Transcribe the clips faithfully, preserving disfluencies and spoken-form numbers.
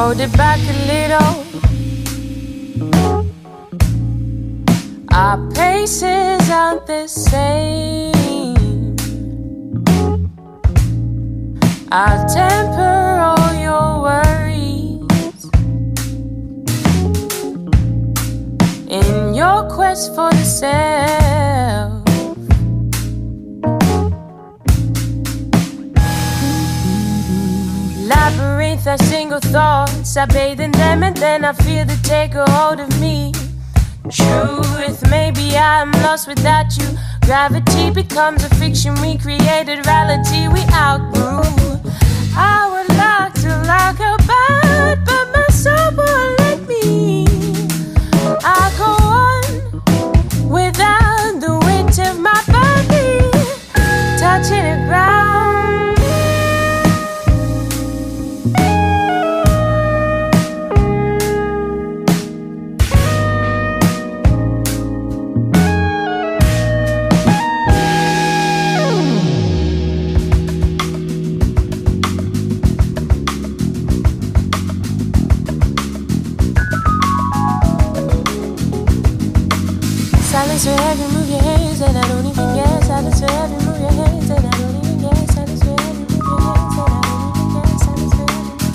Hold it back a little. Our paces aren't the same. I'll temper all your worries in your quest for the self. Labyrinth of single thoughts, I bathe in them and then I feel they take a hold of me. Truth, maybe I'm lost without you. Gravity becomes a fiction we created, reality we outgrew. I would like to lock about, but my soul won't let me. I go on without the weight of my body touching the ground. Silence wherever you move your hands and I don't even guess. Silence wherever you move your hands and I don't even guess. Silence wherever you move your hands and I don't even guess. Silence wherever you move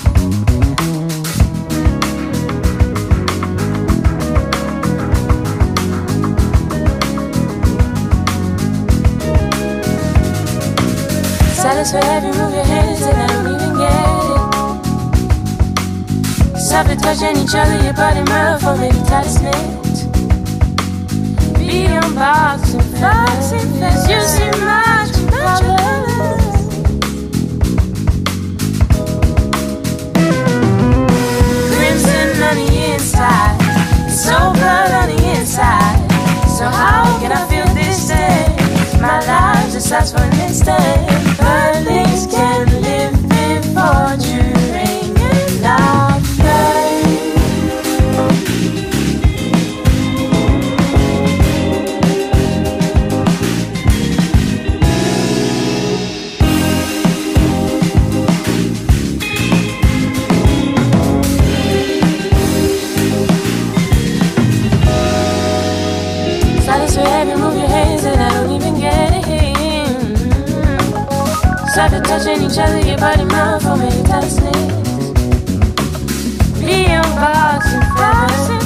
your hands. Silence wherever you move your hands and I don't even get it. Softly touching each other, your body mouth for maybe talisman. Beyond box and fox and fence, you see much colors. Crimson on the inside, so blood on the inside. So how can I feel this day? My life just lasts for an instant. Earthlings can live before during and after. Silence wherever you move your hands and I don't even get it. Softly touching each other, your body mouth for many talismans. Beyond box and flowers.